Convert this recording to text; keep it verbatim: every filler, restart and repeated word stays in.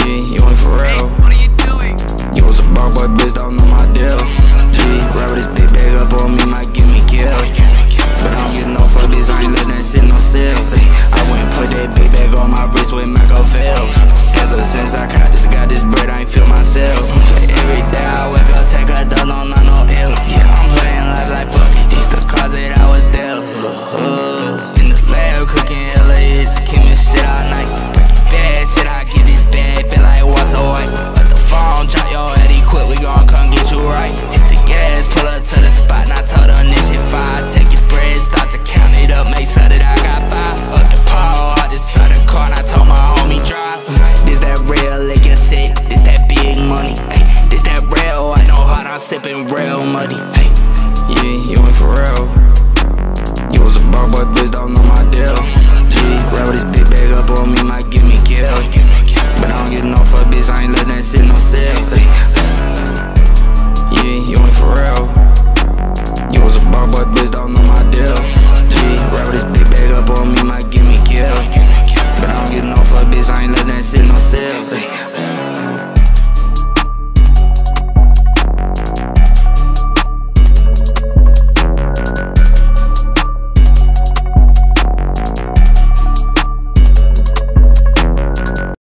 Yeah, you ain't for real. You was a broke boy, bitch, don't know my deal. Yeah, ride with this big bag up on me, might get me killed. But I don't get no fuck, bitch, I be letting that shit no sales. I wouldn't put that big bag on my wrist with Michael Phelps.